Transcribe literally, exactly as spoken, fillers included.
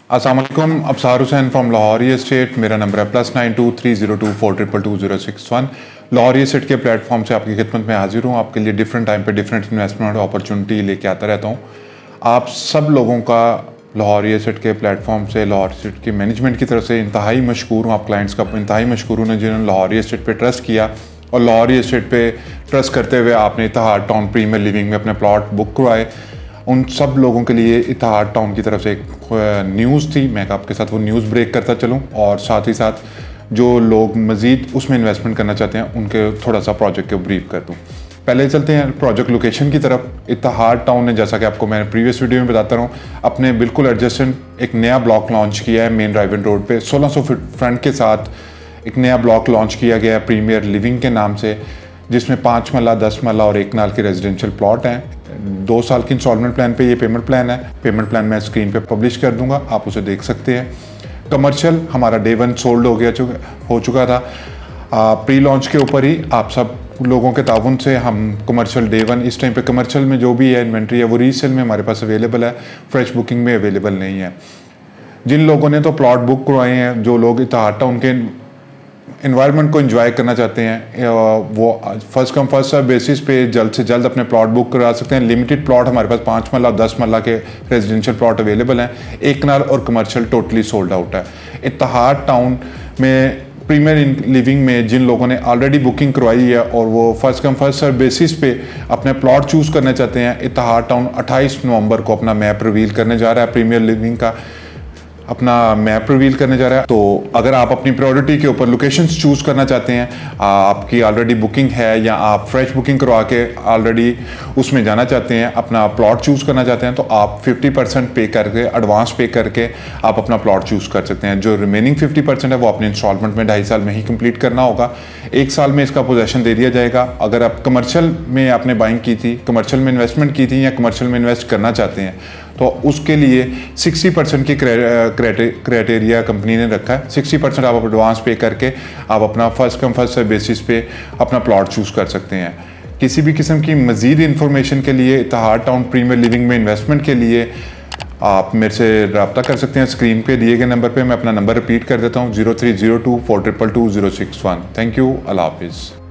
अस्सलाम वालेकुम, Absar Hussain from Lahore estate. मेरा नंबर है plus nine two three zero two four triple two zero six one. Lahore estate के platform से आपकी खिदमत में हाजिर हूँ। आपके लिए डिफरेंट टाइम पे डिफरेंट इन्वेस्टमेंट अपॉर्चुनिटी लेके आता रहता हूँ। आप सब लोगों का लाहौर एस्टेट के प्लेटफॉर्म से, लाहौर एस्टेट की मैनेजमेंट की तरफ से इंतहाई मशकूर हूँ। आप क्लाइंट्स का इंतहाई मशकूर हूँ जिन्होंने लाहौर एस्टेट पर ट्रस्ट किया और लाहौर एस्टेट पे ट्रस्ट करते हुए आपने इत्तेहाद टाउन प्रीमियर लिविंग में अपने प्लॉट बुक करवाए। उन सब लोगों के लिए इत्तेहाद टाउन की तरफ से एक न्यूज़ थी, मैं आपके साथ वो न्यूज़ ब्रेक करता चलूँ और साथ ही साथ जो लोग मज़ीद उसमें इन्वेस्टमेंट करना चाहते हैं उनके थोड़ा सा प्रोजेक्ट के ब्रीफ कर दूँ। पहले चलते हैं प्रोजेक्ट लोकेशन की तरफ। इत्तेहाद टाउन ने, जैसा कि आपको मैंने प्रीवियस वीडियो में बताता रहा हूँ, अपने बिल्कुल एडजेसेंट एक नया ब्लॉक लॉन्च किया है मेन ड्राइवन रोड पे। सोलह सौ फीट फ्रंट के साथ एक नया ब्लॉक लॉन्च किया गया है प्रीमियर लिविंग के नाम से, जिसमें पाँच मरला, दस मरला और एक नाल के रेजिडेंशियल प्लॉट हैं। दो साल की इंस्टॉलमेंट प्लान पे ये पेमेंट प्लान है। पेमेंट प्लान मैं स्क्रीन पे पब्लिश कर दूंगा, आप उसे देख सकते हैं। कमर्शियल हमारा डे वन सोल्ड हो गया चुका हो चुका था। आ, प्री लॉन्च के ऊपर ही आप सब लोगों के ताउन से हम कमर्शियल डे वन, इस टाइम पे कमर्शियल में जो भी है इन्वेंट्री है वो रीसेल में हमारे पास अवेलेबल है, फ्रेश बुकिंग में अवेलेबल नहीं है। जिन लोगों ने तो प्लॉट बुक करवाए हैं, जो लोग इत्तेहाद टाउन के इन्वायरमेंट को एंजॉय करना चाहते हैं, वो first come first serve basis पे जल्द से जल्द अपने प्लॉट बुक करा सकते हैं। लिमिटेड प्लॉट हमारे पास पाँच मरला दस मरला के रेजिडेंशियल प्लॉट अवेलेबल हैं। एक कनाल और कमर्शियल टोटली सोल्ड आउट है। इत्तेहाद टाउन में प्रीमियर लिविंग में जिन लोगों ने ऑलरेडी बुकिंग करवाई है और वो first come first serve basis पे अपने प्लॉट चूज़ करना चाहते हैं, इत्तेहाद टाउन अट्ठाईस नवंबर को अपना मैप रिवील करने जा रहा है। प्रीमियर लिविंग का अपना मैप रिवील करने जा रहा है। तो अगर आप अपनी प्रायोरिटी के ऊपर लोकेशंस चूज़ करना चाहते हैं, आपकी ऑलरेडी बुकिंग है या आप फ्रेश बुकिंग करवा के ऑलरेडी उसमें जाना चाहते हैं, अपना प्लॉट चूज़ करना चाहते हैं, तो आप फिफ्टी परसेंट पे करके, एडवांस पे करके आप अपना प्लॉट चूज़ कर सकते हैं। जो रिमेनिंग फिफ्टी परसेंट है वो अपने इंस्टॉलमेंट में ढाई साल में ही कंप्लीट करना होगा। एक साल में इसका पोजेसन दे दिया जाएगा। अगर आप कमर्शियल में आपने बाइंग की थी, कमर्शियल में इन्वेस्टमेंट की थी या कमर्शियल में इन्वेस्ट करना चाहते हैं, तो उसके लिए सिक्सटी परसेंट की क्राइटेरिया कंपनी ने रखा है। सिक्सटी परसेंट आप एडवांस पे करके आप अपना first come first serve basis पे अपना प्लॉट चूज़ कर सकते हैं। किसी भी किस्म की मज़ीद इंफॉर्मेशन के लिए, इत्तेहाद टाउन प्रीमियर लिविंग में इन्वेस्टमेंट के लिए आप मेरे से रब्ता कर सकते हैं। स्क्रीन पे दिए गए नंबर पे मैं अपना नंबर रिपीट कर देता हूँ, zero three zero two four triple two zero six one. Thank you, अल्लाह हाफिज़।